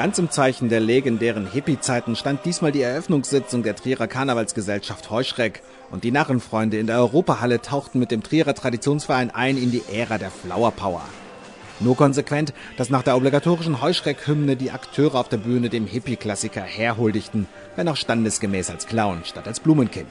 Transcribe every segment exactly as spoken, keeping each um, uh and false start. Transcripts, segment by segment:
Ganz im Zeichen der legendären Hippie-Zeiten stand diesmal die Eröffnungssitzung der Trierer Karnevalsgesellschaft Heuschreck und die Narrenfreunde in der Europahalle tauchten mit dem Trierer Traditionsverein ein in die Ära der Flower Power. Nur konsequent, dass nach der obligatorischen Heuschreck-Hymne die Akteure auf der Bühne dem Hippie-Klassiker herhuldigten, wenn auch standesgemäß als Clown statt als Blumenkind.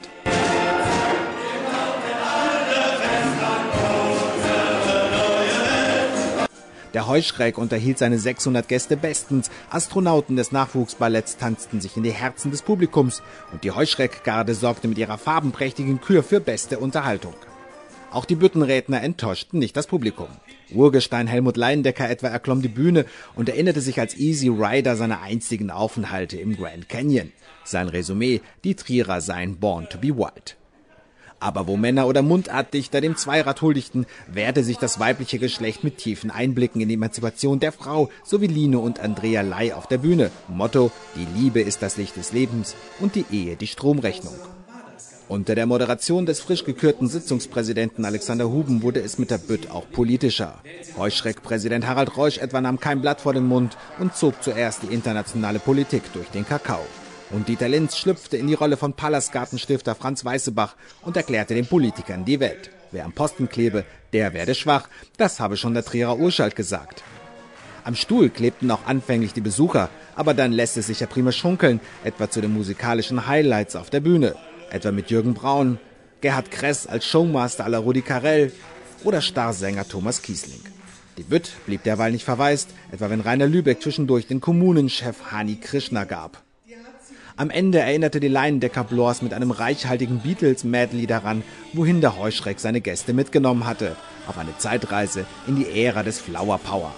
Der Heuschreck unterhielt seine sechshundert Gäste bestens, Astronauten des Nachwuchsballetts tanzten sich in die Herzen des Publikums und die Heuschreck-Garde sorgte mit ihrer farbenprächtigen Kür für beste Unterhaltung. Auch die Büttenredner enttäuschten nicht das Publikum. Urgestein Helmut Leindecker etwa erklomm die Bühne und erinnerte sich als Easy Rider seiner einzigen Aufenthalte im Grand Canyon. Sein Resümee: Die Trierer seien born to be wild. Aber wo Männer oder Mundartdichter dem Zweirad huldigten, wehrte sich das weibliche Geschlecht mit tiefen Einblicken in die Emanzipation der Frau, sowie Line und Andrea Ley auf der Bühne. Motto: Die Liebe ist das Licht des Lebens und die Ehe die Stromrechnung. Unter der Moderation des frisch gekürten Sitzungspräsidenten Alexander Huben wurde es mit der Bütt auch politischer. Heuschreck-Präsident Harald Reusch etwa nahm kein Blatt vor den Mund und zog zuerst die internationale Politik durch den Kakao. Und Dieter Linz schlüpfte in die Rolle von Pallasgartenstifter Franz Weißebach und erklärte den Politikern die Welt. Wer am Posten klebe, der werde schwach, das habe schon der Trierer Urschalt gesagt. Am Stuhl klebten auch anfänglich die Besucher, aber dann lässt es sich ja prima schunkeln, etwa zu den musikalischen Highlights auf der Bühne. Etwa mit Jürgen Braun, Gerhard Kress als Showmaster à la Rudi Carrell oder Starsänger Thomas Kiesling. Die Bütt blieb derweil nicht verwaist, etwa wenn Rainer Lübeck zwischendurch den Kommunenchef Hani Krishna gab. Am Ende erinnerte die Leindecker-Blors mit einem reichhaltigen Beatles-Medley daran, wohin der Heuschreck seine Gäste mitgenommen hatte, auf eine Zeitreise in die Ära des Flower Power.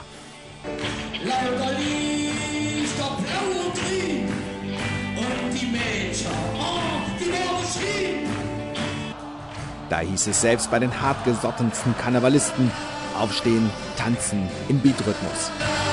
Da hieß es selbst bei den hartgesottensten Karnevalisten: Aufstehen, tanzen im Beatrhythmus.